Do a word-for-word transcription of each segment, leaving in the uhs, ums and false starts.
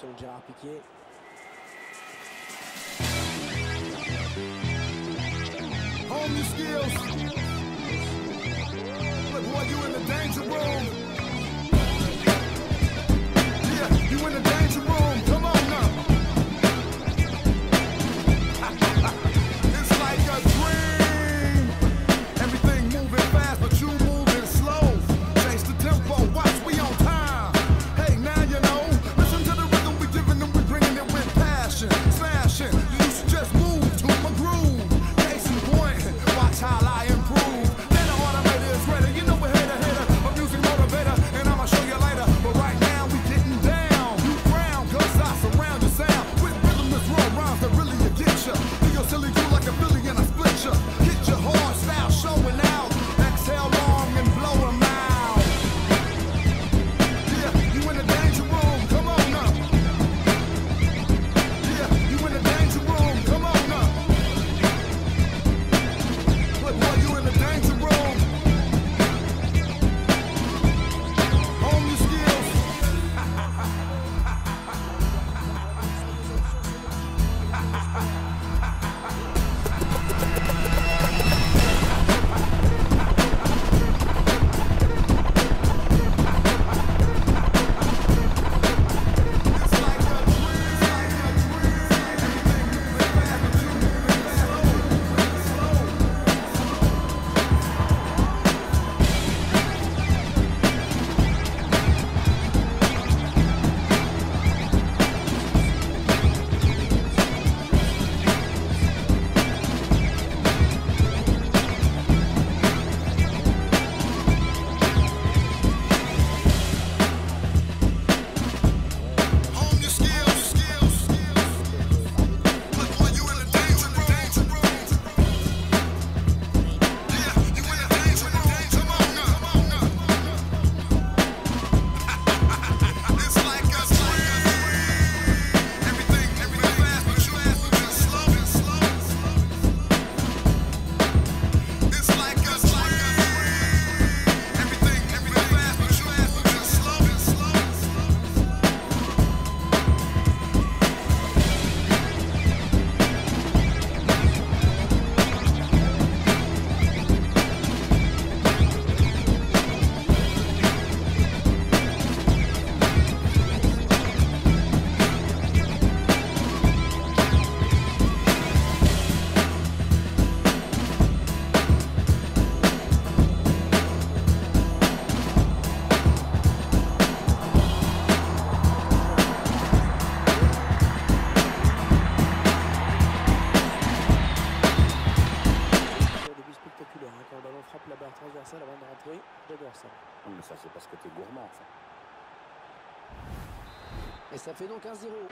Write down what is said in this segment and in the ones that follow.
l'attention de Gérard Piquet. Hone your skills. Look, boy, you in the danger room. Yeah, you in the danger room. Come on now. It's like a dream. Everything moving fast, but you moving slow. Change the tempo. Watch, we on time. Hey, now you know. Listen to the rhythm we giving them. We bringing it with passion. Smashing. You used to just move to my groove. Watch how I improve. Then the automator is ready. You know we're hitter, hitter, a music motivator, and I'ma show you later. But right now we getting down. You ground, cause I surround your sound with rhythm that's raw rhymes that really will get ya. Do your silly do like a Billy and I split ya. Hit your hard style showing out. Exhale long and blow 'em out. Yeah, you in the danger room. Come on now. Yeah, you in the danger room. Come on now. Boy, you in the danger room. Hone your skills. It's like a dream. It's like a dream. Everything moving fast, but you moving slow. Slow. Hone your skills, skills, skills. Look, boy, you in the danger room. Yeah, you in the danger room. Come on now. It's like a dream. Everything, everything fast, but you moving slow, slow. It's like a dream. Everything, everything fast, but you moving slow, slow. Au début spectaculaire, hein, quand le ballon frappe la barre transversale avant de rentrer, j'adore ça. Non, mais ça, c'est parce que t'es gourmand, ça. Et ça fait donc un zéro.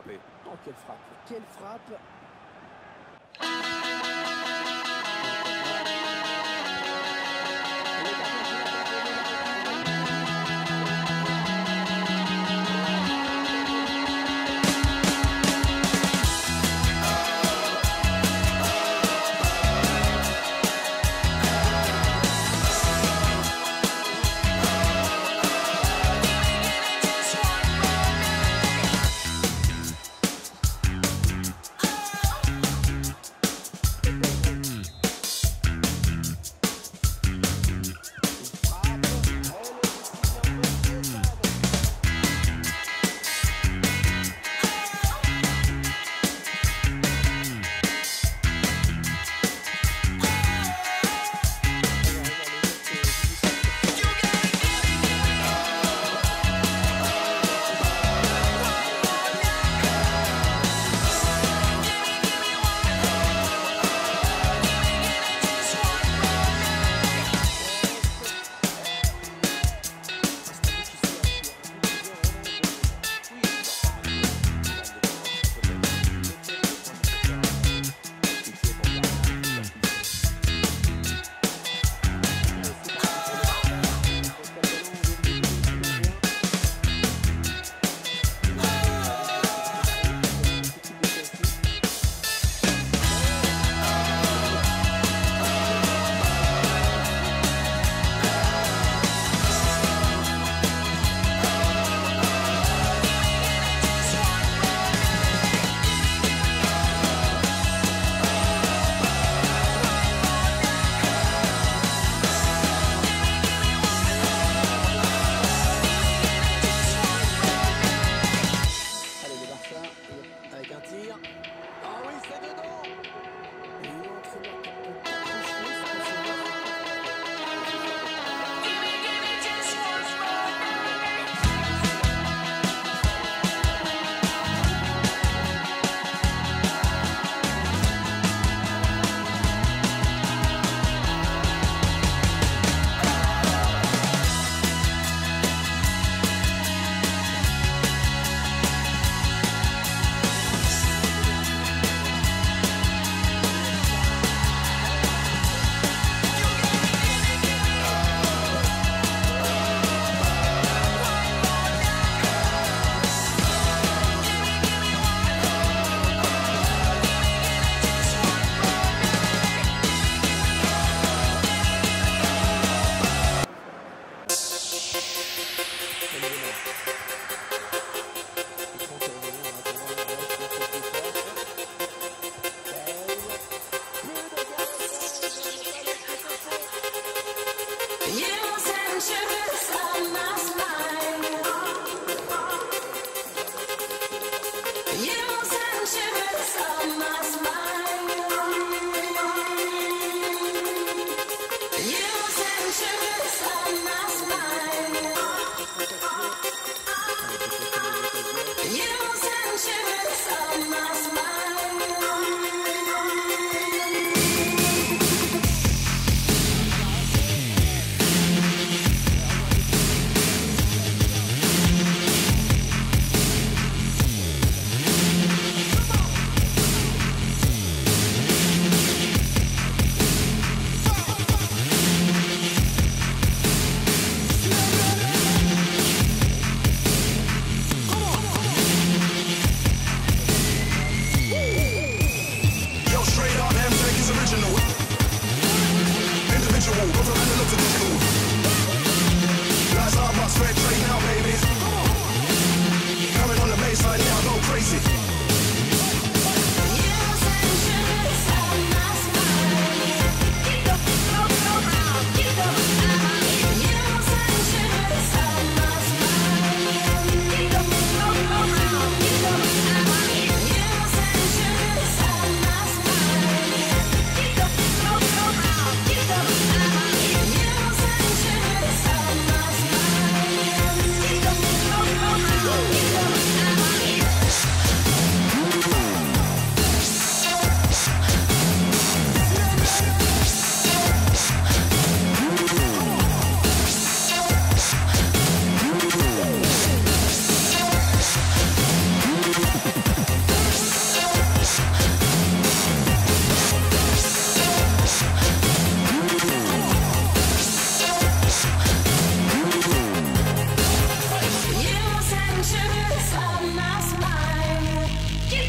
frappé. Oh, quelle frappe. Quelle frappe.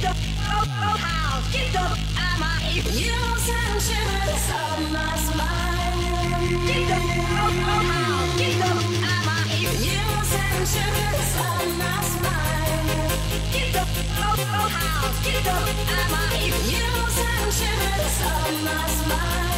the house, get the you send shivers up my spine. Get the house, get the you send shivers up my spine. Get the house, get the you send shivers up my spine.